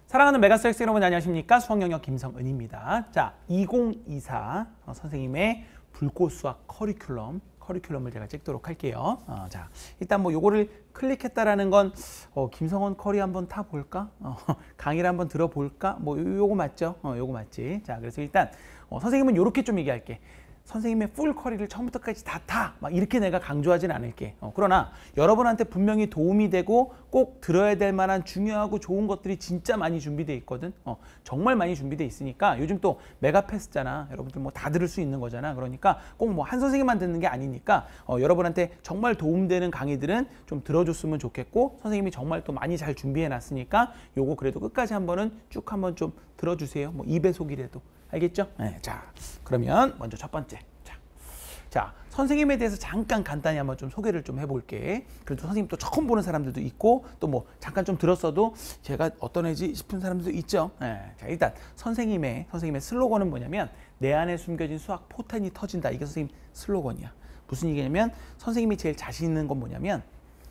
사랑하는 메가스터엑스 여러분 안녕하십니까? 수학영역 김성은입니다. 자, 2024 선생님의 불꽃수학 커리큘럼을 제가 찍도록 할게요. 자, 일단 뭐 요거를 클릭했다라는 건 김성원 커리 한번 타 볼까? 강의를 한번 들어볼까? 뭐 요거 맞죠? 요거 맞지? 자, 그래서 일단 선생님은 요렇게 좀 얘기할게. 선생님의 풀 커리를 처음부터까지 다 타! 막 이렇게 내가 강조하진 않을게. 그러나 여러분한테 분명히 도움이 되고 꼭 들어야 될 만한 중요하고 좋은 것들이 진짜 많이 준비되어 있거든. 정말 많이 준비되어 있으니까 요즘 또 메가패스잖아. 여러분들 뭐 다 들을 수 있는 거잖아. 그러니까 꼭 뭐 한 선생님만 듣는 게 아니니까 여러분한테 정말 도움되는 강의들은 좀 들어줬으면 좋겠고 선생님이 정말 또 많이 잘 준비해 놨으니까 요거 그래도 끝까지 한번은 쭉 한번 좀 들어주세요. 뭐 2배속이라도. 알겠죠? 네, 자, 그러면 먼저 첫 번째. 자, 선생님에 대해서 잠깐 간단히 한번 좀 소개를 좀 해볼게. 그래도 선생님 또 처음 보는 사람들도 있고 또 뭐 잠깐 좀 들었어도 제가 어떤 애지 싶은 사람들도 있죠. 네, 자, 일단 선생님의 슬로건은 뭐냐면 내 안에 숨겨진 수학 포텐이 터진다. 이게 선생님 슬로건이야. 무슨 얘기냐면 선생님이 제일 자신 있는 건 뭐냐면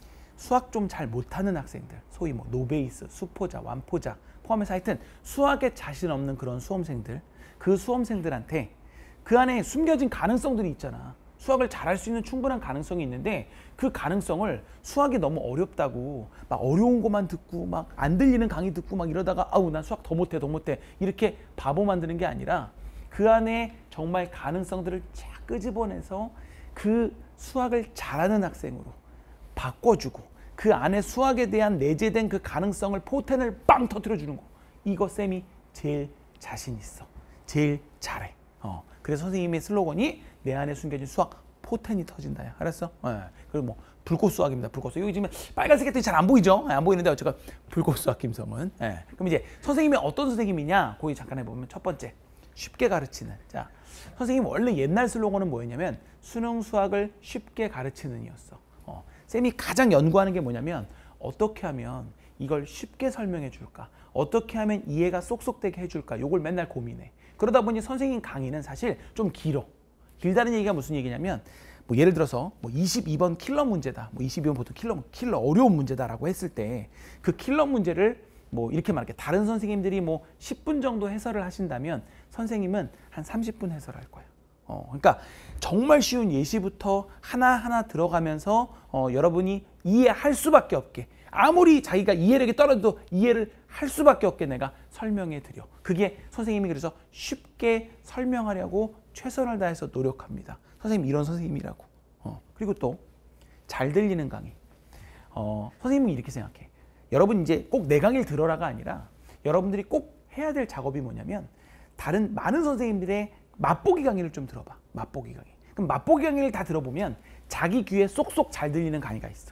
수학 좀 잘 못하는 학생들, 소위 뭐 노베이스, 수포자, 완포자 포함해서 하여튼 수학에 자신 없는 그런 수험생들, 그 수험생들한테 그 안에 숨겨진 가능성들이 있잖아. 수학을 잘할 수 있는 충분한 가능성이 있는데 그 가능성을 수학이 너무 어렵다고 막 어려운 것만 듣고 막 안 들리는 강의 듣고 막 이러다가 아우 난 수학 더 못해 이렇게 바보 만드는 게 아니라 그 안에 정말 가능성들을 쫙 끄집어내서 그 수학을 잘하는 학생으로 바꿔주고 그 안에 수학에 대한 내재된 그 가능성을 포텐을 빵 터뜨려주는 거. 이거 쌤이 제일 자신 있어. 제일 잘해. 그래서 선생님의 슬로건이 내 안에 숨겨진 수학 포텐이 터진다야. 알았어? 그리고 뭐 불꽃수학입니다. 불꽃수학. 여기 지금 빨간색 애들이 잘 안 보이죠? 안 보이는데 어쨌건 불꽃수학 김성은. 그럼 이제 선생님이 어떤 선생님이냐? 거기 잠깐 해보면 첫 번째 쉽게 가르치는. 자, 선생님 원래 옛날 슬로건은 뭐였냐면 수능 수학을 쉽게 가르치는 이었어. 쌤이 가장 연구하는 게 뭐냐면 어떻게 하면 이걸 쉽게 설명해 줄까? 어떻게 하면 이해가 쏙쏙되게 해줄까? 요걸 맨날 고민해. 그러다 보니 선생님 강의는 사실 좀 길어. 길다는 얘기가 무슨 얘기냐면 뭐 예를 들어서 뭐 22번 킬러 문제다. 뭐 22번 보통 킬러 어려운 문제다라고 했을 때 그 킬러 문제를 뭐 이렇게 말할게. 다른 선생님들이 뭐 10분 정도 해설을 하신다면 선생님은 한 30분 해설할 거야. 그러니까 정말 쉬운 예시부터 하나하나 들어가면서 여러분이 이해할 수밖에 없게 아무리 자기가 이해력이 떨어져도 이해를 할 수밖에 없게 내가 설명해 드려. 그게 선생님이 그래서 쉽게 설명하려고 최선을 다해서 노력합니다. 선생님 이런 선생님이라고. 그리고 또 잘 들리는 강의. 선생님은 이렇게 생각해. 여러분 이제 꼭 내 강의를 들어라가 아니라 여러분들이 꼭 해야 될 작업이 뭐냐면 다른 많은 선생님들의 맛보기 강의를 좀 들어봐. 맛보기 강의. 그럼 맛보기 강의를 다 들어보면 자기 귀에 쏙쏙 잘 들리는 강의가 있어.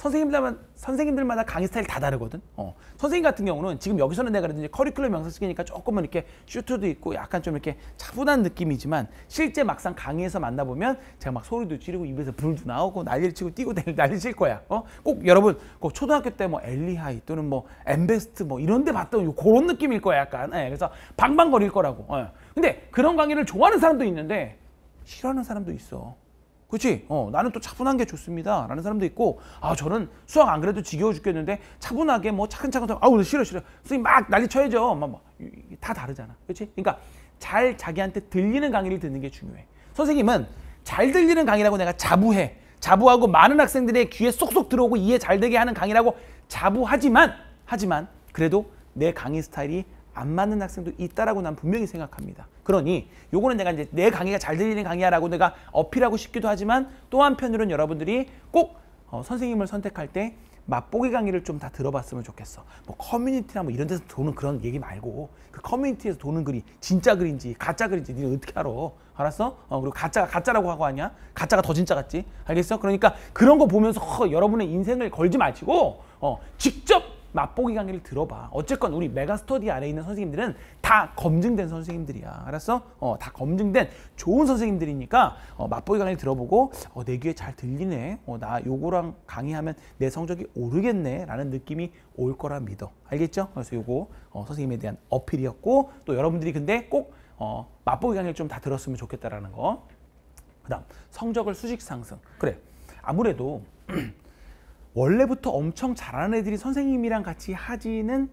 선생님들마다 강의 스타일 다 다르거든. 선생님 같은 경우는 지금 여기서는 내가 그랬는지 커리큘럼 영상쓰기니까 조금은 이렇게 슈트도 있고 약간 좀 이렇게 차분한 느낌이지만 실제 막상 강의에서 만나보면 제가 막 소리도 지르고 입에서 불도 나오고 난리를 치고 뛰고 난리 칠 거야. 꼭 여러분 꼭 초등학교 때 뭐 엘리하이 또는 뭐 엠베스트 뭐 이런 데 봤던 그런 느낌일 거야 약간. 그래서 방방거릴 거라고. 근데 그런 강의를 좋아하는 사람도 있는데 싫어하는 사람도 있어. 그렇지? 나는 또 차분한 게 좋습니다 라는 사람도 있고 저는 수학 안 그래도 지겨워 죽겠는데 차분하게 뭐 차근차근 아우 싫어 선생님 막 난리 쳐야죠. 다 다르잖아. 그렇지? 그러니까 잘 자기한테 들리는 강의를 듣는 게 중요해. 선생님은 잘 들리는 강의라고 내가 자부하고 많은 학생들의 귀에 쏙쏙 들어오고 이해 잘 되게 하는 강의라고 자부하지만 그래도 내 강의 스타일이 안 맞는 학생도 있다라고 난 분명히 생각합니다. 그러니 요거는 내가 이제 내 강의가 잘 들리는 강의야라고 내가 어필하고 싶기도 하지만 또 한편으로는 여러분들이 꼭 선생님을 선택할 때 맛보기 강의를 좀 다 들어봤으면 좋겠어. 뭐 커뮤니티나 뭐 이런 데서 도는 그런 얘기 말고 그 커뮤니티에서 도는 글이 진짜 글인지 가짜 글인지 니가 어떻게 알아? 알았어? 그리고 가짜가 가짜라고 하고 하냐? 가짜가 더 진짜 같지? 알겠어? 그러니까 그런 거 보면서 여러분의 인생을 걸지 마시고 직접 맛보기 강의를 들어봐. 어쨌건 우리 메가스터디 안에 있는 선생님들은 다 검증된 선생님들이야. 알았어? 다 검증된 좋은 선생님들이니까 맛보기 강의를 들어보고 내 귀에 잘 들리네. 나 요거랑 강의하면 내 성적이 오르겠네 라는 느낌이 올 거라 믿어. 알겠죠? 그래서 요거 선생님에 대한 어필이었고 또 여러분들이 근데 꼭 맛보기 강의를 좀 다 들었으면 좋겠다라는 거. 그 다음 성적을 수직 상승. 그래 아무래도 원래부터 엄청 잘하는 애들이 선생님이랑 같이 하지는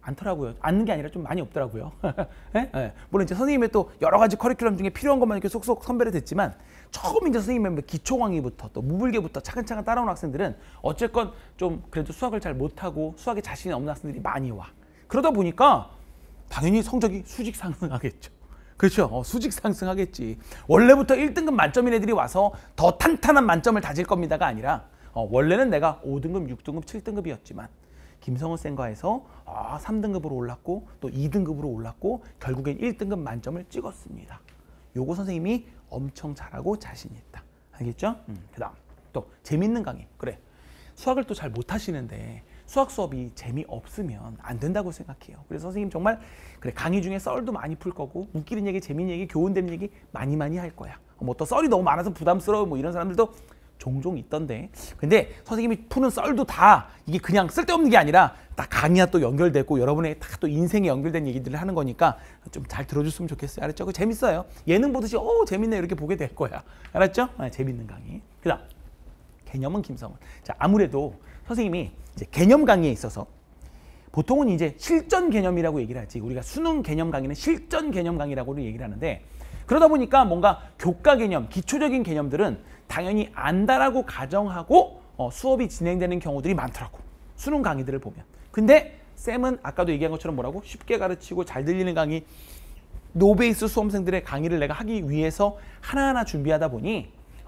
않더라고요. 않는 게 아니라 좀 많이 없더라고요. 네? 네. 물론 이제 선생님의 또 여러 가지 커리큘럼 중에 필요한 것만 이렇게 쏙쏙 선별이 됐지만 처음 이제 선생님의 기초 강의부터 또 무불계부터 차근차근 따라온 학생들은 어쨌건 좀 그래도 수학을 잘 못하고 수학에 자신이 없는 학생들이 많이 와. 그러다 보니까 당연히 성적이 수직 상승하겠죠. 그렇죠. 수직 상승하겠지. 원래부터 1등급 만점인 애들이 와서 더 탄탄한 만점을 다질 겁니다가 아니라 원래는 내가 5등급, 6등급, 7등급이었지만 김성훈 쌤과에서 3등급으로 올랐고 또 2등급으로 올랐고 결국엔 1등급 만점을 찍었습니다. 요거 선생님이 엄청 잘하고 자신 있다. 알겠죠? 그 다음 또 재밌는 강의. 그래, 수학을 또 잘 못하시는데 수학 수업이 재미없으면 안 된다고 생각해요. 그래서 선생님 정말 그래 강의 중에 썰도 많이 풀 거고 웃기는 얘기, 재밌는 얘기, 교훈되는 얘기 많이 할 거야. 뭐 또 썰이 너무 많아서 부담스러워 뭐 이런 사람들도 종종 있던데, 근데 선생님이 푸는 썰도 다 이게 그냥 쓸데없는 게 아니라 딱 강의와 또 연결되고 여러분의 다 또 인생에 연결된 얘기들을 하는 거니까 좀 잘 들어줬으면 좋겠어요. 알았죠? 그 재밌어요. 예능 보듯이 재밌네 이렇게 보게 될 거야. 알았죠? 재밌는 강의. 그다음 개념은 김성훈. 자, 아무래도 선생님이 이제 개념 강의에 있어서 보통은 이제 실전 개념이라고 얘기를 하지, 우리가 수능 개념 강의는 실전 개념 강의라고 얘기를 하는데, 그러다 보니까 뭔가 교과 개념, 기초적인 개념들은 당연히 안다라고 가정하고 수업이 진행되는 경우들이 많더라고, 수능 강의들을 보면. 근데 쌤은 아까도 얘기한 것처럼 뭐라고? 쉽게 가르치고 잘 들리는 강의, 노베이스 수험생들의 강의를 내가 하기 위해서 하나하나 준비하다 보니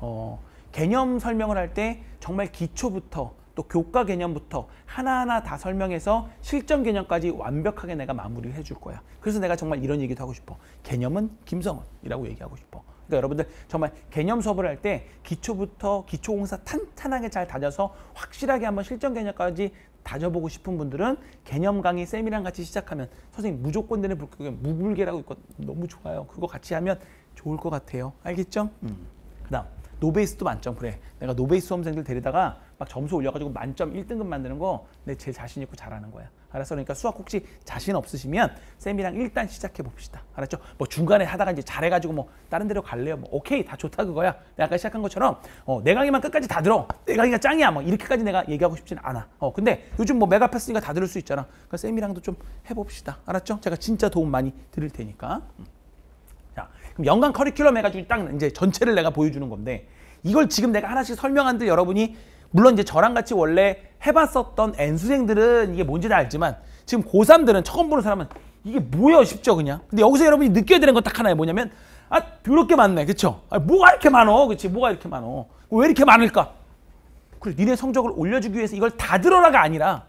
개념 설명을 할 때 정말 기초부터 또 교과 개념부터 하나하나 다 설명해서 실전 개념까지 완벽하게 내가 마무리를 해줄 거야. 그래서 내가 정말 이런 얘기도 하고 싶어. 개념은 김성훈이라고 얘기하고 싶어. 그러니까 여러분들 정말 개념 수업을 할 때 기초부터 기초공사 탄탄하게 잘 다져서 확실하게 한번 실전 개념까지 다져보고 싶은 분들은 개념 강의 쌤이랑 같이 시작하면 선생님 무조건 되는 무불계라고 있고 너무 좋아요. 그거 같이 하면 좋을 것 같아요. 알겠죠? 그 다음 노베이스도 만점. 그래, 내가 노베이스 수험생들 데리다가 막 점수 올려가지고 만점 1등급 만드는 거 내 제일 자신 있고 잘하는 거야. 알았어? 그러니까 수학 혹시 자신 없으시면 쌤이랑 일단 시작해 봅시다. 알았죠? 뭐 중간에 하다가 이제 잘해가지고 뭐 다른 데로 갈래요? 뭐 오케이, 다 좋다 그거야. 내가 아까 시작한 것처럼 내 강의만 끝까지 다 들어. 내 강의가 짱이야. 뭐 이렇게까지 내가 얘기하고 싶진 않아. 근데 요즘 뭐 메가 패스니까 다 들을 수 있잖아. 그러니까 쌤이랑도 좀 해봅시다. 알았죠? 제가 진짜 도움 많이 드릴 테니까. 자, 그럼 연간 커리큘럼 해가지고 딱 이제 전체를 내가 보여주는 건데, 이걸 지금 내가 하나씩 설명한들 여러분이 물론 이제 저랑 같이 원래 해봤었던 N수생들은 이게 뭔지는 알지만 지금 고3들은 처음 보는 사람은 이게 뭐야 싶죠 그냥. 근데 여기서 여러분이 느껴야 되는 건 딱 하나예요. 뭐냐면 더럽게 많네. 그쵸? 뭐가 이렇게 많어? 그치? 뭐가 이렇게 많어? 왜 이렇게 많을까? 그래, 니네 성적을 올려주기 위해서 이걸 다 들어라가 아니라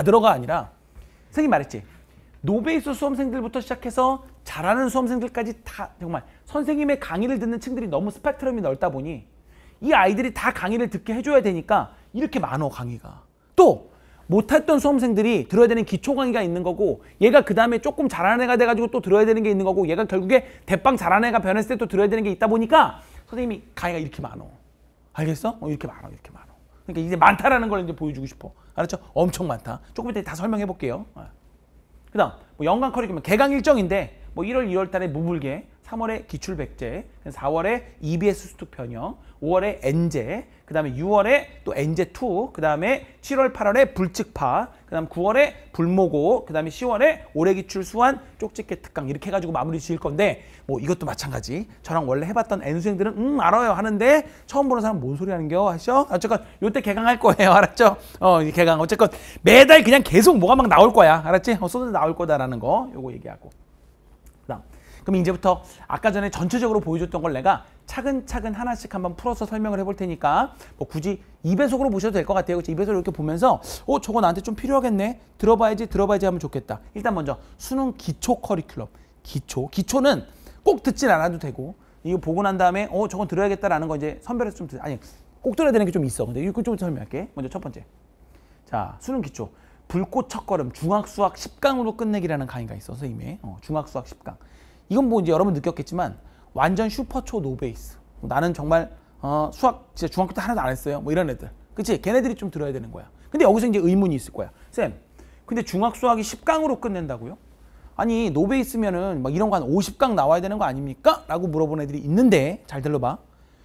선생님 말했지, 노베이스 수험생들부터 시작해서 잘하는 수험생들까지 다 정말 선생님의 강의를 듣는 층들이 너무 스펙트럼이 넓다 보니 이 아이들이 다 강의를 듣게 해줘야 되니까 이렇게 많어 강의가. 또 못했던 수험생들이 들어야 되는 기초 강의가 있는 거고, 얘가 그 다음에 조금 잘하는 애가 돼가지고 또 들어야 되는 게 있는 거고, 얘가 결국에 대빵 잘하는 애가 변했을 때 또 들어야 되는 게 있다 보니까 선생님이 강의가 이렇게 많어. 알겠어? 이렇게 많어. 그러니까 이제 많다라는 걸 이제 보여주고 싶어. 알았죠? 엄청 많다. 조금 이따 다 설명해 볼게요. 그 다음 뭐 연간 커리큘럼 개강 일정인데 뭐 1월 2월 달에 무불계, 3월에 기출백제, 4월에 EBS 수특 변형, 5월에 N제, 그 다음에 6월에 또 N제2, 그 다음에 7월 8월에 불측파, 그 다음 9월에 불모고, 그 다음에 10월에 올해기출 수완 쪽집게 특강, 이렇게 해가지고 마무리 지을 건데, 뭐 이것도 마찬가지. 저랑 원래 해봤던 N수생들은 알아요 하는데 처음 보는 사람 뭔 소리 하는겨 하셔? 어쨌건 요때 개강할 거예요. 알았죠? 개강 어쨌건 매달 그냥 계속 뭐가 막 나올 거야. 알았지? 쏟아져 나올 거다라는 거 요거 얘기하고. 그다음 그럼 이제부터 아까 전에 전체적으로 보여줬던 걸 내가 차근차근 하나씩 한번 풀어서 설명을 해볼 테니까 뭐 굳이 2배속으로 보셔도 될 것 같아요. 그치? 2배속으로 이렇게 보면서 저거 나한테 좀 필요하겠네. 들어봐야지 하면 좋겠다. 일단 먼저 수능 기초 커리큘럼. 기초는 꼭 듣진 않아도 되고, 이거 보고 난 다음에 저건 들어야겠다라는 거 이제 선별해서 좀 꼭 들어야 되는 게 좀 있어. 근데 이거 좀 설명할게. 먼저 첫 번째. 자, 수능 기초. 불꽃 첫걸음 중학수학 10강으로 끝내기라는 강의가 있어, 선생님의. 중학수학 10강. 이건 뭐 이제 여러분 느꼈겠지만 완전 슈퍼초 노베이스. 나는 정말 수학 진짜 중학교 때 하나도 안 했어요. 뭐 이런 애들. 그치? 걔네들이 좀 들어야 되는 거야. 근데 여기서 이제 의문이 있을 거야. 쌤, 근데 중학수학이 10강으로 끝낸다고요? 아니 노베이스면은 막 이런 거 한 50강 나와야 되는 거 아닙니까? 라고 물어보는 애들이 있는데, 잘 들어봐.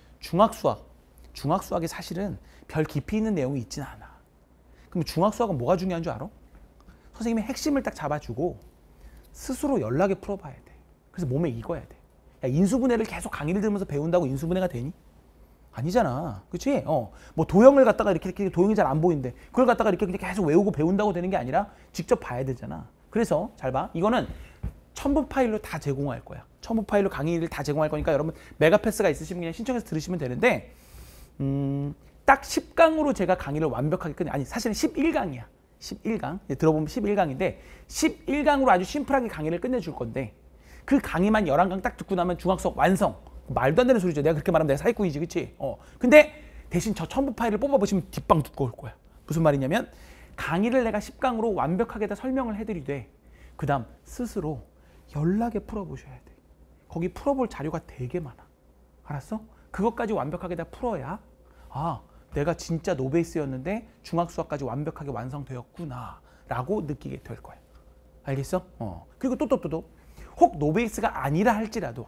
중학수학이 사실은 별 깊이 있는 내용이 있진 않아. 그럼 중학수학은 뭐가 중요한 줄 알아? 선생님의 핵심을 딱 잡아주고 스스로 연락에 풀어봐야 돼. 그래서 몸에 익어야 돼. 야, 인수분해를 계속 강의를 들으면서 배운다고 인수분해가 되니? 아니잖아. 그치? 뭐 도형을 갖다가 이렇게 도형이 잘 안 보이는데 그걸 갖다가 이렇게 계속 외우고 배운다고 되는 게 아니라 직접 봐야 되잖아. 그래서 잘 봐. 이거는 첨부 파일로 다 제공할 거야. 첨부 파일로 강의를 다 제공할 거니까 여러분 메가패스가 있으시면 그냥 신청해서 들으시면 되는데 딱 10강으로 제가 강의를 완벽하게 아니 사실은 11강이야. 11강. 들어보면 11강인데 11강으로 아주 심플하게 강의를 끝내줄 건데 그 강의만 11강 딱 듣고 나면 중학 수학 완성. 말도 안 되는 소리죠. 내가 그렇게 말하면 내가 사기꾼이지. 그치? 근데 대신 저 첨부 파일을 뽑아보시면 뒷방 두꺼울 거야. 무슨 말이냐면 강의를 내가 10강으로 완벽하게 다 설명을 해드리되 그 다음 스스로 연락에 풀어보셔야 돼. 거기 풀어볼 자료가 되게 많아. 알았어? 그것까지 완벽하게 다 풀어야 아 내가 진짜 노베이스였는데 중학 수학까지 완벽하게 완성되었구나 라고 느끼게 될 거야. 알겠어? 그리고 또 혹 노베이스가 아니라 할지라도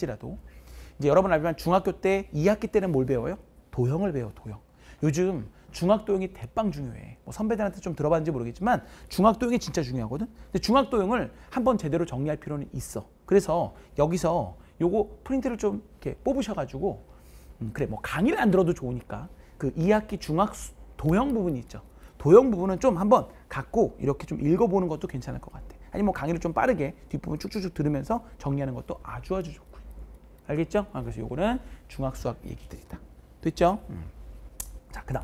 이제 여러분 알지만 중학교 때 2학기 때는 뭘 배워요? 도형을 배워. 도형. 요즘 중학도형이 대빵 중요해. 뭐 선배들한테 좀 들어봤는지 모르겠지만 중학도형이 진짜 중요하거든. 근데 중학도형을 한번 제대로 정리할 필요는 있어. 그래서 여기서 요거 프린트를 좀 이렇게 뽑으셔가지고 그래 뭐 강의를 안 들어도 좋으니까 그 2학기 중학 도형 부분이 있죠. 도형 부분은 좀 한번 갖고 이렇게 좀 읽어보는 것도 괜찮을 것 같아. 아니 뭐 강의를 좀 빠르게 뒷부분 쭉쭉쭉 들으면서 정리하는 것도 아주 좋고요. 알겠죠? 그래서 요거는 중학 수학 얘기들이다. 됐죠? 자, 그다음.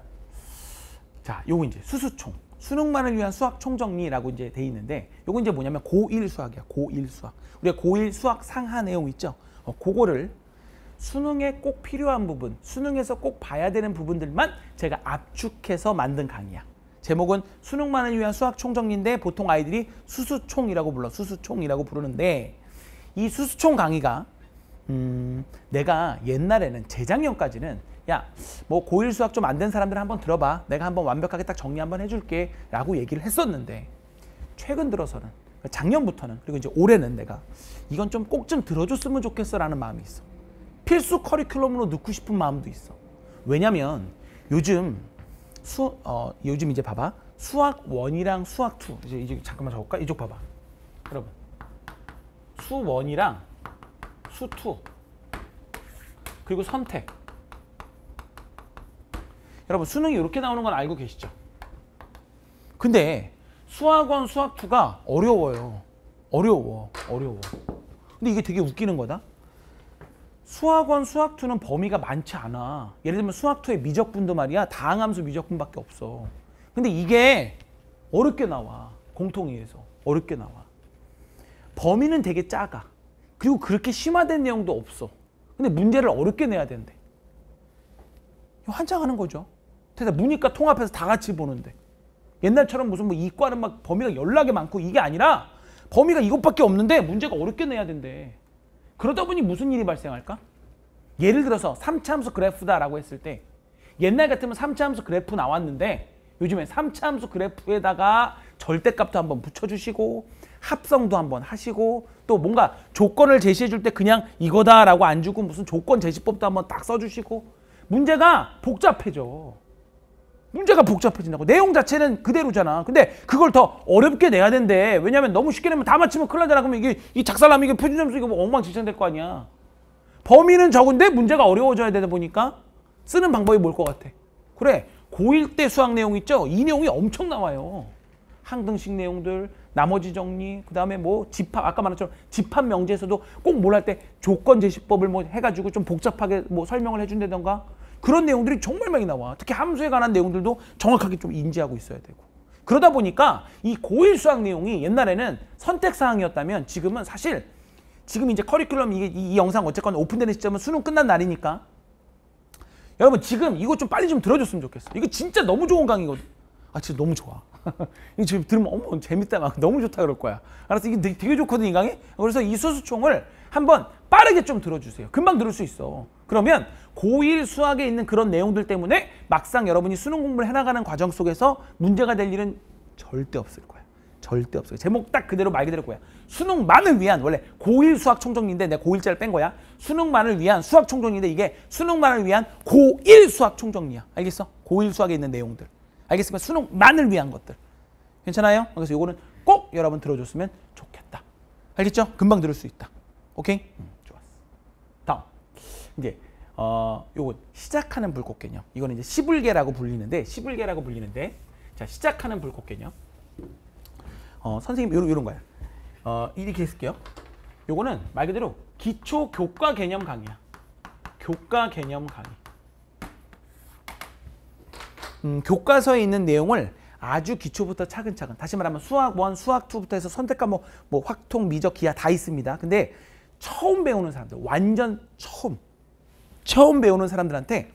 자, 요거 이제 수수총. 수능만을 위한 수학 총정리라고 이제 돼 있는데 요거 이제 뭐냐면 고1 수학이야. 고1 수학. 우리가 고1 수학 상하 내용 있죠? 그거를 수능에 꼭 필요한 부분, 수능에서 꼭 봐야 되는 부분들만 제가 압축해서 만든 강의야. 제목은 수능만을 위한 수학 총정리인데 보통 아이들이 수수총이라고 불러. 수수총이라고 부르는데 이 수수총 강의가 내가 옛날에는 재작년까지는 야, 뭐 고1 수학 좀 안 된 사람들 한번 들어봐. 내가 한번 완벽하게 딱 정리 한번 해줄게 라고 얘기를 했었는데 최근 들어서는 작년부터는 그리고 이제 올해는 내가 이건 좀 꼭 좀 들어줬으면 좋겠어 라는 마음이 있어. 필수 커리큘럼으로 넣고 싶은 마음도 있어. 왜냐면 요즘 요즘 이제 봐봐. 수학 1이랑 수학 2 이제 잠깐만 적을까? 이쪽 봐봐. 여러분 수 1이랑 수 2 그리고 선택. 여러분 수능이 이렇게 나오는 건 알고 계시죠? 근데 수학원 수학 2가 어려워요. 어려워. 근데 이게 되게 웃기는 거다. 수학원 수학 2는 범위가 많지 않아. 예를 들면 수학 2의 미적분도 말이야 다항함수 미적분밖에 없어. 근데 이게 어렵게 나와. 공통위에서 어렵게 나와. 범위는 되게 작아. 그리고 그렇게 심화된 내용도 없어. 근데 문제를 어렵게 내야 된대. 환장하는 거죠. 그래서 문이과 통합해서 다 같이 보는데 옛날처럼 무슨 뭐 이과는 막 범위가 연락이 많고 이게 아니라 범위가 이것밖에 없는데 문제가 어렵게 내야 된대. 그러다 보니 무슨 일이 발생할까? 예를 들어서 3차 함수 그래프다라고 했을 때 옛날 같으면 3차 함수 그래프 나왔는데 요즘엔 3차 함수 그래프에다가 절대값도 한번 붙여주시고 합성도 한번 하시고 또 뭔가 조건을 제시해 줄 때 그냥 이거다라고 안 주고 무슨 조건 제시법도 한번 딱 써주시고 문제가 복잡해져. 문제가 복잡해진다고. 내용 자체는 그대로잖아. 근데 그걸 더 어렵게 내야 된대. 왜냐면 너무 쉽게 내면 다 맞히면 큰일 나잖아. 그러면 이게 이 작살나면 이게 표준점수 이거 뭐 엉망진창 될 거 아니야. 범위는 적은데 문제가 어려워져야 되다 보니까 쓰는 방법이 뭘 것 같아. 그래. 고1 때 수학 내용 있죠? 이 내용이 엄청 나와요. 항등식 내용들, 나머지 정리, 그 다음에 뭐 집합, 아까 말한 것처럼 집합 명제에서도 꼭 뭘 할 때 조건 제시법을 뭐 해가지고 좀 복잡하게 뭐 설명을 해준다던가 그런 내용들이 정말 많이 나와. 특히 함수에 관한 내용들도 정확하게 좀 인지하고 있어야 되고. 그러다 보니까 이 고1 수학 내용이 옛날에는 선택사항이었다면 지금은 사실 지금 이제 커리큘럼 이 영상 어쨌건 오픈되는 시점은 수능 끝난 날이니까 여러분 지금 이거 좀 빨리 좀 들어줬으면 좋겠어. 이거 진짜 너무 좋은 강의거든. 아 진짜 너무 좋아. 이거 지금 들으면 어머 재밌다 막 너무 좋다 그럴 거야. 알았어? 이게 되게 좋거든 이 강의. 그래서 이 수수총을 한번 빠르게 좀 들어주세요. 금방 들을 수 있어. 그러면 고1 수학에 있는 그런 내용들 때문에 막상 여러분이 수능 공부를 해나가는 과정 속에서 문제가 될 일은 절대 없을 거야. 절대 없어요. 제목 딱 그대로 말 그대로 거야. 수능만을 위한 원래 고1 수학 총정리인데 내가 고1자를 뺀 거야. 수능만을 위한 수학 총정리인데 이게 수능만을 위한 고1 수학 총정리야. 알겠어? 고1 수학에 있는 내용들. 알겠습니까? 수능만을 위한 것들. 괜찮아요? 그래서 요거는 꼭 여러분 들어줬으면 좋겠다. 알겠죠? 금방 들을 수 있다. 오케이? 좋았어. 다음. 이제 요거 시작하는 불꽃 개념. 이거는 이제 시불계라고 불리는데 자, 시작하는 불꽃 개념. 선생님 요런 거야. 이렇게 했을게요. 요거는 말 그대로 기초 교과 개념 강의야. 교과 개념 강의. 교과서에 있는 내용을 아주 기초부터 차근차근, 다시 말하면 수학 1, 수학 2부터 해서 선택 과목, 뭐 확통, 미적, 기하 다 있습니다. 근데 처음 배우는 사람들, 완전 처음 배우는 사람들한테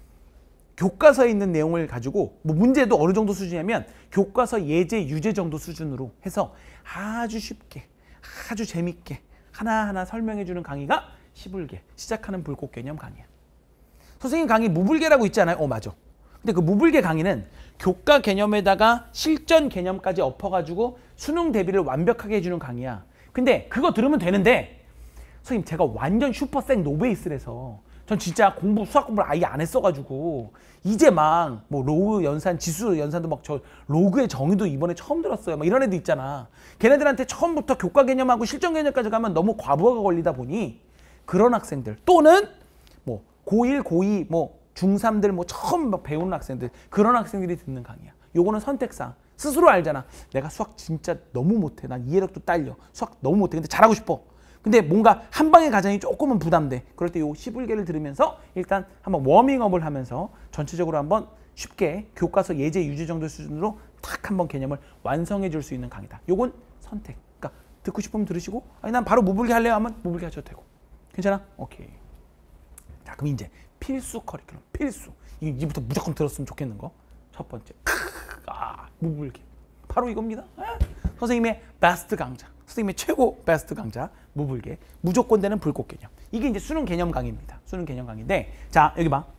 교과서에 있는 내용을 가지고 뭐 문제도 어느 정도 수준이냐면 교과서 예제, 유제 정도 수준으로 해서 아주 쉽게, 아주 재밌게 하나하나 설명해주는 강의가 시불계, 시작하는 불꽃 개념 강의야. 선생님 강의 무불계라고 있지 않아요? 맞아. 근데 그 무불계 강의는 교과 개념에다가 실전 개념까지 엎어가지고 수능 대비를 완벽하게 해주는 강의야. 근데 그거 들으면 되는데 선생님 제가 완전 슈퍼생 노베이스라서 전 진짜 수학 공부를 아예 안 했어가지고 이제 막 뭐 로그 연산, 지수 연산도 막 저 로그의 정의도 이번에 처음 들었어요. 막 이런 애들 있잖아. 걔네들한테 처음부터 교과 개념하고 실전 개념까지 가면 너무 과부하가 걸리다 보니 그런 학생들 또는 뭐 고1, 고2, 뭐 중3들 뭐 처음 막 배우는 학생들 그런 학생들이 듣는 강의야. 요거는 선택사항. 스스로 알잖아. 내가 수학 진짜 너무 못해. 난 이해력도 딸려. 수학 너무 못해. 근데 잘하고 싶어. 근데 뭔가 한 방의 과정이 조금은 부담돼. 그럴 때 요 시불계를 들으면서 일단 한번 워밍업을 하면서 전체적으로 한번 쉽게 교과서 예제 유제 정도 수준으로 탁 한번 개념을 완성해 줄 수 있는 강의다. 요건 선택. 그러니까 듣고 싶으면 들으시고 아니 난 바로 무불계 할래요 하면 무불계 하셔도 되고. 괜찮아? 오케이. 자, 그럼 이제 필수 커리큘럼. 필수. 이제부터 무조건 들었으면 좋겠는 거. 첫 번째. 무불계. 바로 이겁니다. 선생님의 베스트 강좌. 선생님의 최고 베스트 강좌. 무불계. 무조건 되는 불꽃 개념. 이게 이제 수능 개념 강의입니다. 수능 개념 강의인데 자, 여기 봐.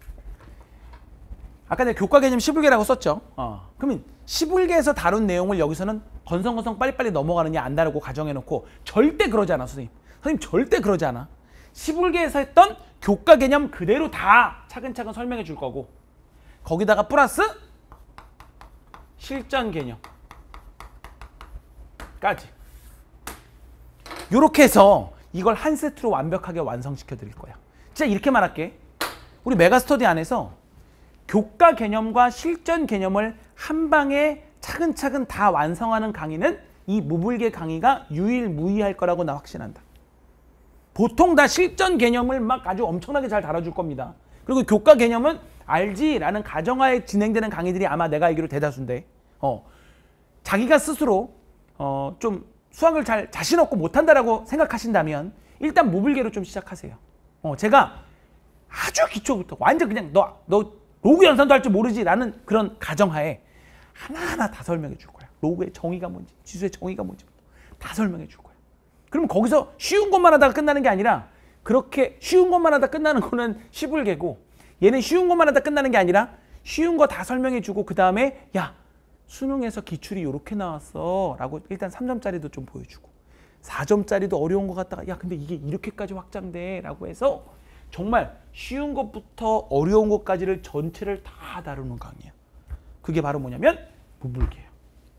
아까 내가 교과 개념 시불계라고 썼죠. 그러면 시불계에서 다룬 내용을 여기서는 건성건성 빨리빨리 넘어가느냐 안 다루고 가정해놓고 절대 그러지 않아, 선생님. 선생님 절대 그러지 않아. 시불계에서 했던 교과 개념 그대로 다 차근차근 설명해 줄 거고 거기다가 플러스 실전 개념까지 요렇게 해서 이걸 한 세트로 완벽하게 완성시켜 드릴 거야. 진짜 이렇게 말할게. 우리 메가스터디 안에서 교과 개념과 실전 개념을 한 방에 차근차근 다 완성하는 강의는 이 무불계 강의가 유일무이할 거라고 나 확신한다. 보통 다 실전 개념을 막 아주 엄청나게 잘 다뤄줄 겁니다. 그리고 교과 개념은 알지라는 가정하에 진행되는 강의들이 아마 내가 알기로 대다수인데 자기가 스스로 좀 수학을 잘 자신 없고 못한다라고 생각하신다면 일단 무불계로 좀 시작하세요. 제가 아주 기초부터 완전 그냥 너 로그 연산도 할 줄 모르지라는 그런 가정하에 하나하나 다 설명해 줄 거야. 로그의 정의가 뭔지, 지수의 정의가 뭔지 다 설명해 줄 거야. 그러면 거기서 쉬운 것만 하다가 끝나는 게 아니라 그렇게 쉬운 것만 하다 끝나는 거는 시불계고 얘는 쉬운 것만 하다 끝나는 게 아니라 쉬운 거 다 설명해 주고 그 다음에 야 수능에서 기출이 이렇게 나왔어 라고 일단 3점짜리도 좀 보여주고 4점짜리도 어려운 것 같다가 야 근데 이게 이렇게까지 확장돼 라고 해서 정말 쉬운 것부터 어려운 것까지를 전체를 다 다루는 강의야. 그게 바로 뭐냐면 무불계예요.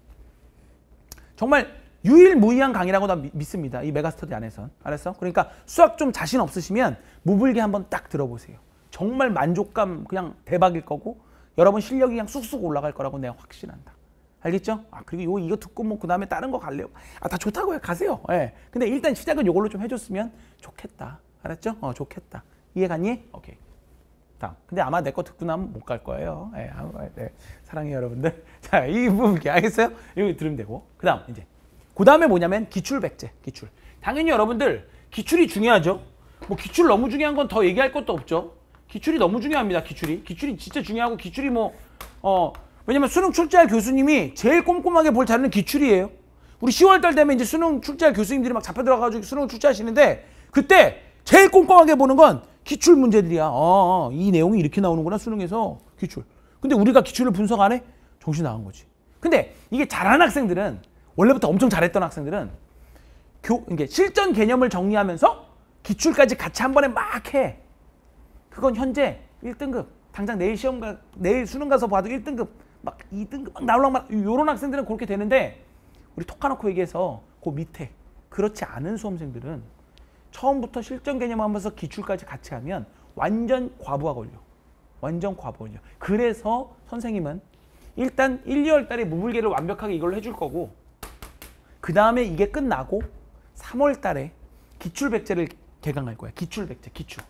정말 유일무이한 강의라고 나 믿습니다. 이 메가스터디 안에선. 알았어? 그러니까 수학 좀 자신 없으시면 무불계 한번 딱 들어보세요. 정말 만족감 그냥 대박일 거고 여러분 실력이 그냥 쑥쑥 올라갈 거라고 내가 확신한다. 알겠죠? 그리고 이거 듣고 뭐 그 다음에 다른 거 갈래요? 다 좋다고요. 가세요. 예. 근데 일단 시작은 이걸로 좀 해줬으면 좋겠다. 알았죠? 좋겠다. 이해 갔니? 오케이. 다음. 근데 아마 내 거 듣고 나면 못 갈 거예요. 예. 네. 사랑해요, 여러분들. 자, 이 부분 알겠어요? 이거 들으면 되고. 그 다음 이제. 그 다음에 뭐냐면 기출백제. 기출. 당연히 여러분들 기출이 중요하죠. 뭐 기출 너무 중요한 건 더 얘기할 것도 없죠. 기출이 너무 중요합니다. 기출이 진짜 중요하고 기출이 왜냐면 수능 출제할 교수님이 제일 꼼꼼하게 볼 자료는 기출이에요. 우리 10월달 되면 이제 수능 출제할 교수님들이 막 잡혀 들어가가지고 수능 출제하시는데 그때 제일 꼼꼼하게 보는 건 기출 문제들이야. 이 내용이 이렇게 나오는구나 수능에서 기출. 근데 우리가 기출을 분석 안 해? 정신 나간 거지. 근데 이게 잘하는 학생들은 원래부터 엄청 잘했던 학생들은 이게 실전 개념을 정리하면서 기출까지 같이 한 번에 막 해. 그건 현재 1등급. 당장 내일 내일 수능 가서 봐도 1등급, 막 2등급 막 나오려면 요런 학생들은 그렇게 되는데 우리 톡 까놓고 얘기해서 그 밑에 그렇지 않은 수험생들은 처음부터 실전 개념 하면서 기출까지 같이 하면 완전 과부하 걸려. 완전 과부하 걸려. 그래서 선생님은 일단 1, 2월 달에 무불계를 완벽하게 이걸로 해줄 거고 그 다음에 이게 끝나고 3월 달에 기출백제를 개강할 거야. 기출백제, 기출.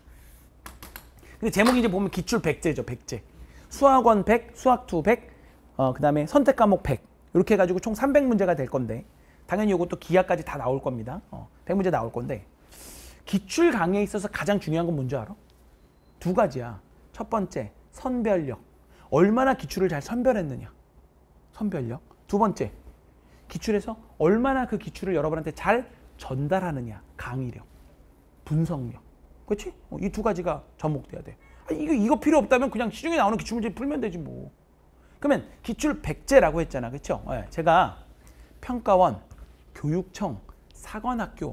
근데 제목이 이제 보면 기출백제죠. 백제. 수학원 100, 수학2 100, 그 다음에 선택과목 100 이렇게 해가지고 총 300문제가 될 건데 당연히 이것도 기하까지 다 나올 겁니다. 100문제 나올 건데 기출 강의에 있어서 가장 중요한 건 뭔지 알아? 두 가지야. 첫 번째, 선별력. 얼마나 기출을 잘 선별했느냐. 선별력. 두 번째, 기출에서 얼마나 그 기출을 여러분한테 잘 전달하느냐. 강의력. 분석력. 그렇지? 이 두 가지가 접목돼야 돼. 이거 필요 없다면 그냥 시중에 나오는 기출문제 풀면 되지 뭐. 그러면 기출 백제라고 했잖아. 그렇죠? 제가 평가원, 교육청, 사관학교,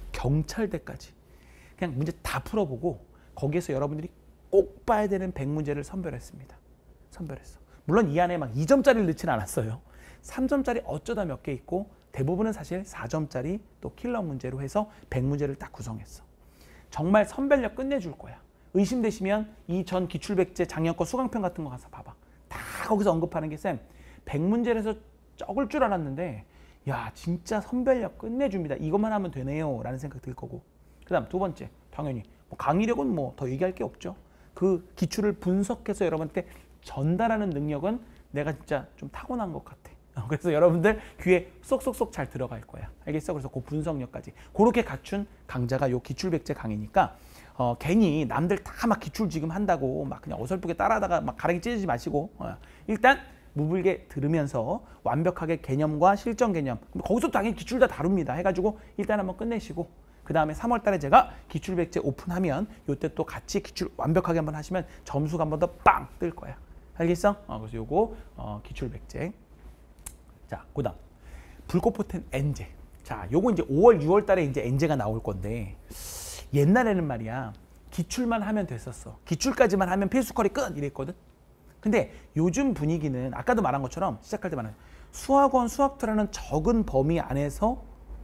경찰대까지 그냥 문제 다 풀어보고 거기에서 여러분들이 꼭 봐야 되는 100문제를 선별했습니다. 선별했어. 물론 이 안에 막 2점짜리를 넣지는 않았어요. 3점짜리 어쩌다 몇 개 있고 대부분은 사실 4점짜리 또 킬러 문제로 해서 100문제를 딱 구성했어. 정말 선별력 끝내줄 거야. 의심되시면 이 전 기출백제 작년 거 수강편 같은 거 가서 봐봐. 다 거기서 언급하는 게 쌤 100문제를 해서 적을 줄 알았는데 야 진짜 선별력 끝내줍니다. 이것만 하면 되네요 라는 생각 들 거고 그 다음 두 번째 당연히 강의력은 뭐 더 얘기할 게 없죠. 그 기출을 분석해서 여러분한테 전달하는 능력은 내가 진짜 좀 타고난 것 같아. 그래서 여러분들 귀에 쏙쏙쏙 잘 들어갈 거야. 알겠어? 그래서 그 분석력까지 그렇게 갖춘 강좌가 요 기출백제 강의니까 괜히 남들 다 막 기출 지금 한다고 막 그냥 어설프게 따라하다가 막 가랑이 찢지 마시고 일단 무불계 들으면서 완벽하게 개념과 실전 개념 거기서 당연히 기출 다 다룹니다. 해가지고 일단 한번 끝내시고 그 다음에 3월 달에 제가 기출백제 오픈하면 요때 또 같이 기출 완벽하게 한번 하시면 점수가 한 번 더 빵 뜰 거야. 알겠어? 그래서 요거 기출백제. 자, 그 다음 불꽃포텐 엔제. 자, 요거 이제 5월, 6월 달에 이제 엔제가 나올 건데 옛날에는 말이야 기출만 하면 됐었어. 기출까지만 하면 필수커리 끝 이랬거든. 근데 요즘 분위기는 아까도 말한 것처럼 시작할 때 말한 수학원, 수학2라는 적은 범위 안에서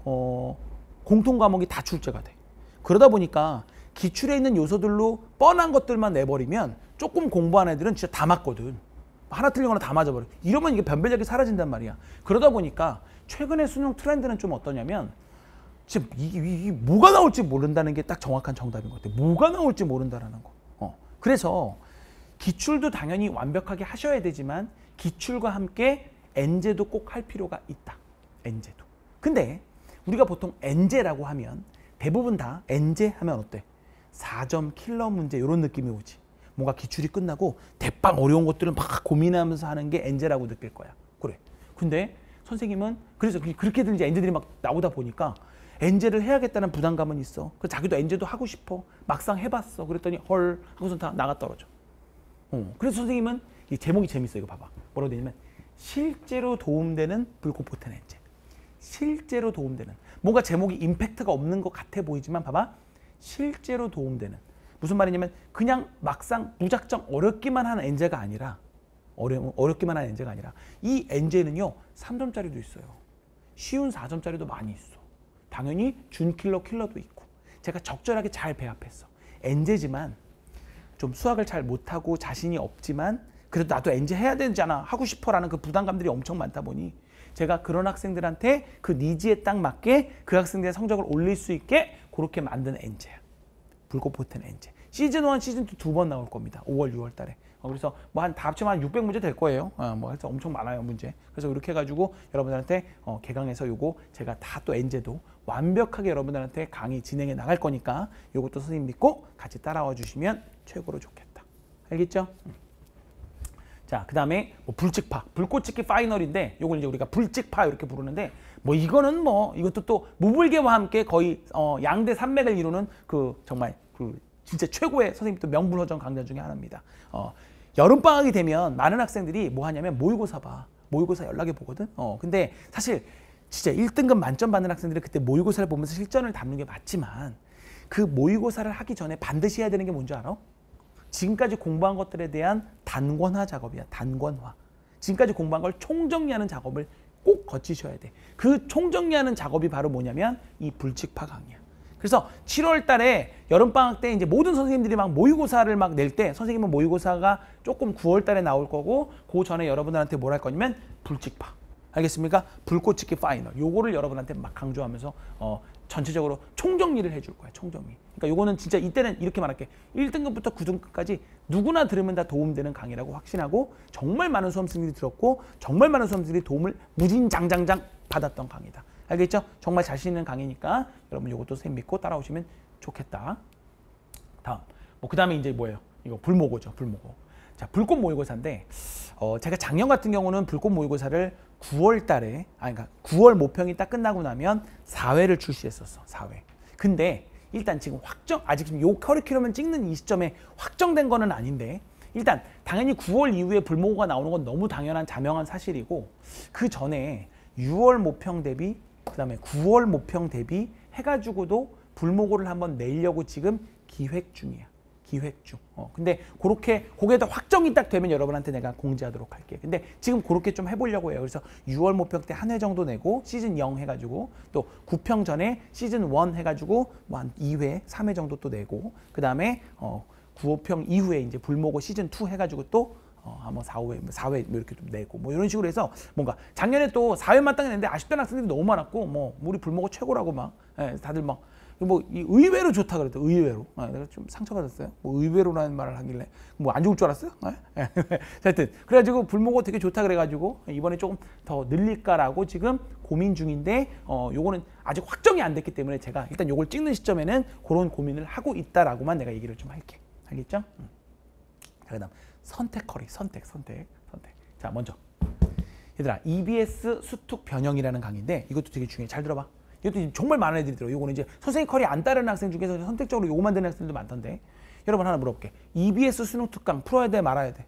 공통 과목이 다 출제가 돼. 그러다 보니까 기출에 있는 요소들로 뻔한 것들만 내버리면 조금 공부한 애들은 진짜 다 맞거든. 하나 틀리거나 다 맞아버려. 이러면 이게 변별력이 사라진단 말이야. 그러다 보니까 최근에 수능 트렌드는 좀 어떠냐면 진짜 이게 뭐가 나올지 모른다는 게 딱 정확한 정답인 것 같아. 뭐가 나올지 모른다라는 거. 그래서 기출도 당연히 완벽하게 하셔야 되지만 기출과 함께 엔제도 꼭 할 필요가 있다. 엔제도. 근데 우리가 보통 엔제라고 하면 대부분 다 엔제 하면 어때? 4점 킬러 문제 이런 느낌이 오지. 뭔가 기출이 끝나고 대빵 어려운 것들을 막 고민하면서 하는 게 엔제라고 느낄 거야. 그래. 근데 선생님은 그래서 그렇게들 이제 엔제들이 막 나오다 보니까 엔제를 해야겠다는 부담감은 있어. 그 자기도 엔제도 하고 싶어. 막상 해봤어. 그랬더니 헐 하고선 다 나가 떨어져. 그래서 선생님은 이 제목이 재밌어. 이거 봐봐. 뭐라고 되냐면 실제로 도움되는 불꽃포텐 엔제. 실제로 도움되는. 뭔가 제목이 임팩트가 없는 것 같아 보이지만 봐봐. 실제로 도움되는. 무슨 말이냐면 그냥 막상 무작정 어렵기만 한 엔제가 아니라 어렵기만 한 엔제가 아니라 이 엔제는요 3점짜리도 있어요. 쉬운 4점짜리도 많이 있어. 당연히 준킬러 킬러도 있고 제가 적절하게 잘 배합했어. 엔제지만 좀 수학을 잘 못하고 자신이 없지만 그래도 나도 엔제 해야 되잖아 하고 싶어라는 그 부담감들이 엄청 많다 보니 제가 그런 학생들한테 그 니즈에 딱 맞게 그 학생들의 성적을 올릴 수 있게 그렇게 만든 엔제야. 불꽃포텐 엔제. 시즌1, 시즌2 두 번 나올 겁니다. 5월, 6월 달에. 그래서 뭐 다 합치면 한 600문제 될 거예요. 뭐 해서 엄청 많아요, 문제. 그래서 이렇게 해가지고 여러분들한테 개강해서 요거 제가 다 또 엔제도 완벽하게 여러분들한테 강의 진행해 나갈 거니까 요것도 선생님 믿고 같이 따라와 주시면 최고로 좋겠다. 알겠죠? 자, 그 다음에 뭐 불찍파, 불꽃 찍기 파이널인데 요걸 이제 우리가 불찍파 이렇게 부르는데 뭐 이거는 뭐 이것도 또 무불계와 함께 거의 양대 산맥을 이루는 그 정말 그 진짜 최고의 선생님 또 명불허전 강좌 중에 하나입니다. 여름방학이 되면 많은 학생들이 뭐 하냐면 모의고사 봐. 모의고사 연락해 보거든. 근데 사실 진짜 1등급 만점 받는 학생들이 그때 모의고사를 보면서 실전을 담는 게 맞지만 그 모의고사를 하기 전에 반드시 해야 되는 게 뭔지 알아? 지금까지 공부한 것들에 대한 단권화 작업이야. 단권화. 지금까지 공부한 걸 총정리하는 작업을 꼭 거치셔야 돼. 그 총정리하는 작업이 바로 뭐냐면 이 불칙파 강의야. 그래서 7월 달에 여름방학 때 이제 모든 선생님들이 막 모의고사를 막 낼 때 선생님은 모의고사가 조금 9월 달에 나올 거고 그 전에 여러분들한테 뭘 할 거냐면 불칙파. 알겠습니까? 불꽃 찍기 파이널. 요거를 여러분한테 막 강조하면서 전체적으로 총정리를 해줄 거야. 총정리. 그러니까 요거는 진짜 이때는 이렇게 말할게. 1등급부터 9등급까지 누구나 들으면 다 도움되는 강의라고 확신하고 정말 많은 수험생들이 들었고 정말 많은 수험생들이 도움을 무진장장장 받았던 강의다. 알겠죠? 정말 자신 있는 강의니까 여러분 요것도 선생님 믿고 따라오시면 좋겠다. 다음. 그 다음에 이제 뭐예요? 이거 불모고죠. 불모고. 자, 불꽃 모의고사인데 제가 작년 같은 경우는 불꽃 모의고사를 9월 달에 그러니까 9월 모평이 딱 끝나고 나면 4회를 출시했었어. 4회. 근데 일단 지금 아직 지금 요 커리큘럼을 찍는 이 시점에 확정된 거는 아닌데 일단 당연히 9월 이후에 불모고가 나오는 건 너무 당연한 자명한 사실이고 그 전에 6월 모평 대비 그다음에 9월 모평 대비 해가지고도 불모고를 한번 내려고 지금 기획 중이야. 기획 중. 근데 그렇게 그게 다 확정이 딱 되면 여러분한테 내가 공지하도록 할게. 근데 지금 그렇게 좀 해보려고 해요. 그래서 6월 모평 때 한 회 정도 내고 시즌 0 해가지고 또 9평 전에 시즌 1 해가지고 뭐 한 2회, 3회 정도 또 내고 그 다음에 9호평 이후에 이제 불모고 시즌 2 해가지고 또 한번 4회 뭐 이렇게 좀 내고 뭐 이런 식으로 해서 뭔가 작년에 또 4회만 딱 냈는데 아쉽다는 학생들이 너무 많았고 뭐 우리 불모고 최고라고 막 다들 막 뭐 의외로 좋다 그랬대. 의외로. 내가 좀 상처받았어요. 뭐 의외로라는 말을 하길래 뭐 안 좋을 줄 알았어요? 하여튼 그래가지고 불모고 되게 좋다 그래가지고 이번에 조금 더 늘릴까라고 지금 고민 중인데 요거는 아직 확정이 안 됐기 때문에 제가 일단 요걸 찍는 시점에는 그런 고민을 하고 있다라고만 내가 얘기를 좀 할게. 알겠죠? 자, 그다음 선택 커리 선택. 자, 먼저 얘들아 EBS 수특 변형이라는 강의인데 이것도 되게 중요해. 잘 들어봐. 이것도 정말 많은 애들이 들어. 이거는 이제 선생님 커리 안 따르는 학생 중에서 선택적으로 요거만 듣는 학생들도 많던데. 여러분 하나 물어볼게. EBS 수능 특강 풀어야 돼, 말아야 돼?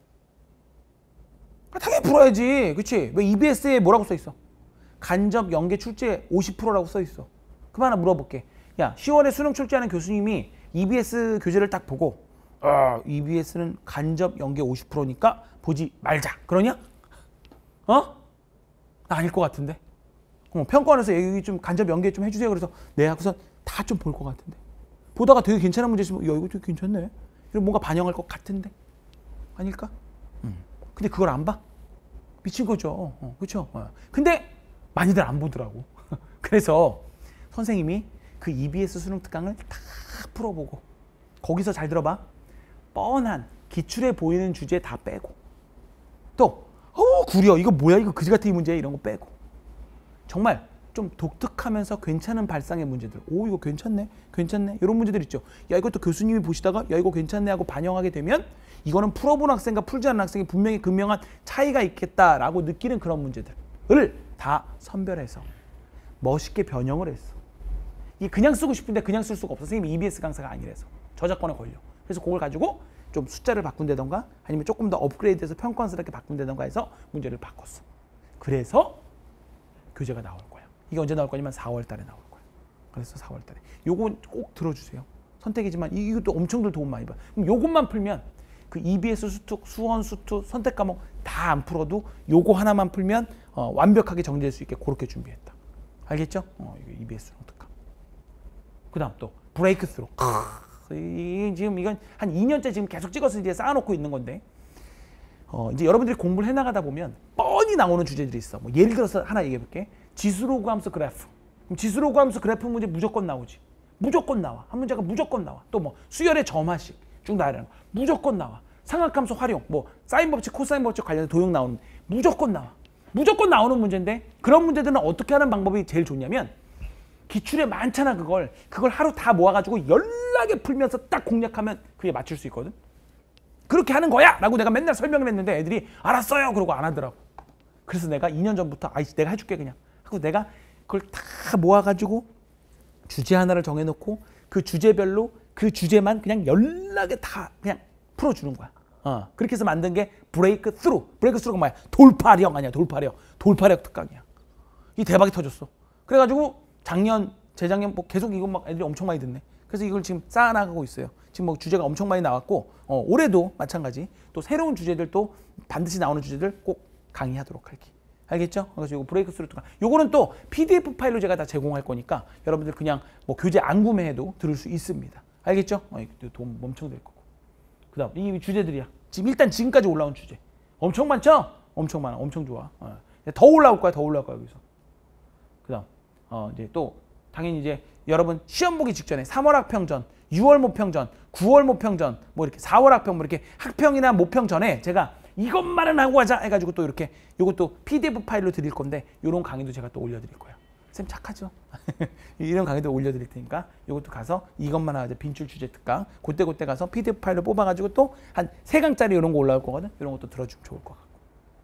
당연히 풀어야지. 그치? 왜 EBS에 뭐라고 써 있어? 간접 연계 출제 50%라고 써 있어. 그만 하나 물어볼게. 야, 10월에 수능 출제하는 교수님이 EBS 교재를 딱 보고 EBS는 간접 연계 50%니까 보지 말자. 그러냐? 나 아닐 것 같은데. 평가원에서 여기 좀 간접 연계 좀 해주세요. 그래서 내 하고서 다 좀 볼 것 같은데. 보다가 되게 괜찮은 문제 있으면 야 이거 되게 괜찮네. 이런 뭔가 반영할 것 같은데. 아닐까? 근데 그걸 안 봐? 미친 거죠. 그렇죠? 근데 많이들 안 보더라고. 그래서 선생님이 그 EBS 수능 특강을 다 풀어보고 거기서 잘 들어봐. 뻔한 기출해 보이는 주제 다 빼고 또 구려 이거 뭐야 이거 그지 같은 이 문제 이런 거 빼고 정말 좀 독특하면서 괜찮은 발상의 문제들. 이거 괜찮네 이런 문제들 있죠. 야 이것도 교수님이 보시다가 야 이거 괜찮네 하고 반영하게 되면 이거는 풀어본 학생과 풀지 않은 학생이 분명히 극명한 차이가 있겠다라고 느끼는 그런 문제들을 다 선별해서 멋있게 변형을 했어. 이 그냥 쓰고 싶은데 그냥 쓸 수가 없어. 선생님이 EBS 강사가 아니라서 저작권에 걸려. 그래서 그걸 가지고 좀 숫자를 바꾼다던가 아니면 조금 더 업그레이드해서 평가원스럽게 바꾼다던가 해서 문제를 바꿨어. 그래서 교재가 나올 거야. 이게 언제 나올 거냐면 4월 달에 나올 거야. 그래서 4월 달에. 요거 꼭 들어주세요. 선택이지만 이것도 엄청들 도움 많이 봐. 그럼 요것만 풀면 그 EBS 수특, 수원, 수투, 선택 과목 다 안 풀어도 요거 하나만 풀면 완벽하게 정리될 수 있게 그렇게 준비했다. 알겠죠? 이거 EBS 수특강. 그 다음 또 브레이크 스루. 지금 이건 한 2년째 지금 계속 찍어서 이제 쌓아놓고 있는 건데 이제 여러분들이 공부를 해나가다 보면 뻔히 나오는 주제들이 있어. 뭐 예를 들어서 하나 얘기해볼게. 지수로그 함수 그래프. 그럼 지수로그 함수 그래프 문제 무조건 나오지. 무조건 나와. 한 문제가 무조건 나와. 또 뭐 수열의 점화식 쭉 나열하는 거 무조건 나와. 상학함수 활용, 뭐 사인 법칙, 코사인 법칙 관련된 도형 나오는 무조건 나와. 무조건 나오는 문제인데 그런 문제들은 어떻게 하는 방법이 제일 좋냐면 기출에 많잖아 그걸 하루 다 모아가지고 연락에 풀면서 딱 공략하면 그게 맞출 수 있거든. 그렇게 하는 거야! 라고 내가 맨날 설명을 했는데 애들이 알았어요! 그러고 안 하더라고. 그래서 내가 2년 전부터 내가 해줄게 그냥 하고 내가 그걸 다 모아가지고 주제 하나를 정해놓고 그 주제별로 그 주제만 그냥 연락에 다 그냥 풀어주는 거야. 그렇게 해서 만든 게 브레이크 스루. 브레이크 스루가 뭐야? 돌파력 아니야. 돌파력 특강이야. 이 대박이 터졌어. 그래가지고 재작년 뭐 계속 이거 막 애들이 엄청 많이 듣네. 그래서 이걸 지금 쌓아나가고 있어요. 지금 뭐 주제가 엄청 많이 나왔고 올해도 마찬가지 또 새로운 주제들 또 반드시 나오는 주제들 꼭 강의하도록 할게. 알겠죠? 그래서 이거 브레이크스루 특강. 요거는 또 PDF 파일로 제가 다 제공할 거니까 여러분들 그냥 뭐 교재 안 구매해도 들을 수 있습니다. 알겠죠? 이거 돈 엄청 될 거고. 그다음 이 주제들이야. 지금까지 올라온 주제. 엄청 많죠? 엄청 많아. 엄청 좋아. 더 올라올 거야. 더 올라올 거야 여기서. 그다음 이제 또 당연히 이제 여러분 시험 보기 직전에 3월 학평전, 6월 모평전, 9월 모평전, 뭐 이렇게 4월 학평, 뭐 이렇게 학평이나 모평 전에 제가 이것만은 하고 가자 해가지고 또 이렇게 요것도 PDF 파일로 드릴 건데 요런 강의도 제가 또 올려드릴 거예요. 쌤 착하죠? 이런 강의도 올려드릴 테니까 요것도 가서 이것만 하자 빈출 주제 특강 그때 가서 PDF 파일로 뽑아가지고 또 한 3강짜리 이런 거 올라올 거거든. 이런 것도 들어주면 좋을 것 같고.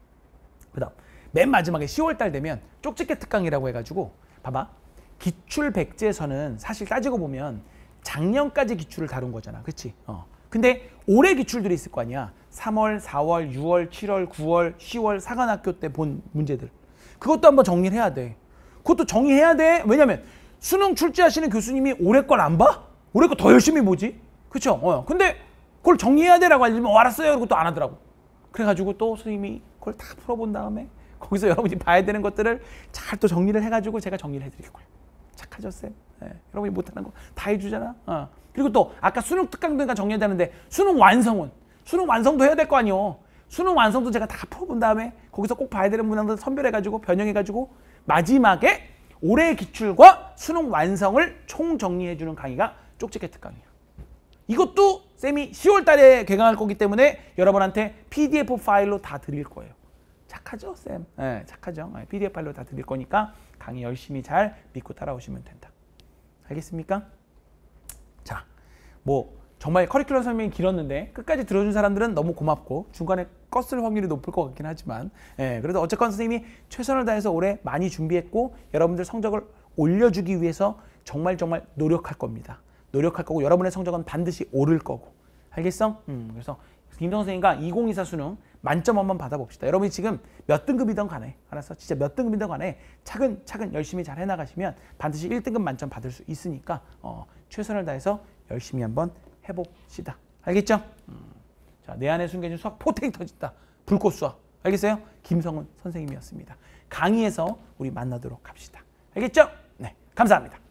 그다음 맨 마지막에 10월 달 되면 쪽집게 특강이라고 해가지고 봐봐. 기출 백제에서는 사실 따지고 보면 작년까지 기출을 다룬 거잖아. 그치? 근데 올해 기출들이 있을 거 아니야. 3월, 4월, 6월, 7월, 9월, 10월 사관학교 때 본 문제들. 그것도 한번 정리를 해야 돼. 그것도 정리해야 돼. 왜냐면 수능 출제하시는 교수님이 올해 걸 안 봐? 올해 거 더 열심히 보지? 그쵸? 근데 그걸 정리해야 돼라고 알려주면 알았어요. 그러고 또 안 하더라고. 그래가지고 또 선생님이 그걸 다 풀어본 다음에 거기서 여러분이 봐야 되는 것들을 잘 또 정리를 해가지고 제가 정리를 해드릴 거예요. 착하죠, 쌤? 여러분이 못하는 거 다 해주잖아. 그리고 또 아까 수능 특강도니까 정리해야 되는데 수능 완성도 해야 될 거 아니요. 수능 완성도 제가 다 풀어본 다음에 거기서 꼭 봐야 되는 문항들 선별해가지고 변형해가지고 마지막에 올해 기출과 수능 완성을 총정리해주는 강의가 쪽집게 특강이에요. 이것도 쌤이 10월 달에 개강할 거기 때문에 여러분한테 PDF 파일로 다 드릴 거예요. 착하죠, 쌤? 네, 착하죠. PDF 파일로 다 드릴 거니까 강의 열심히 잘 믿고 따라오시면 된다. 알겠습니까? 자, 뭐 정말 커리큘럼 설명이 길었는데 끝까지 들어준 사람들은 너무 고맙고 중간에 껐을 확률이 높을 것 같긴 하지만 그래도 어쨌건 선생님이 최선을 다해서 올해 많이 준비했고 여러분들 성적을 올려주기 위해서 정말 노력할 겁니다. 노력할 거고 여러분의 성적은 반드시 오를 거고. 알겠어? 그래서 김동 선생님과 2024 수능 만점 한번 받아봅시다. 여러분이 지금 몇 등급이든 간에 알았어? 진짜 몇 등급이든 간에 차근차근 열심히 잘 해나가시면 반드시 1등급 만점 받을 수 있으니까 최선을 다해서 열심히 한번 해봅시다. 알겠죠? 자, 내 안에 숨겨진 수학 포텐이 터진다. 불꽃 수학. 알겠어요? 김성훈 선생님이었습니다. 강의에서 우리 만나도록 합시다. 알겠죠? 네, 감사합니다.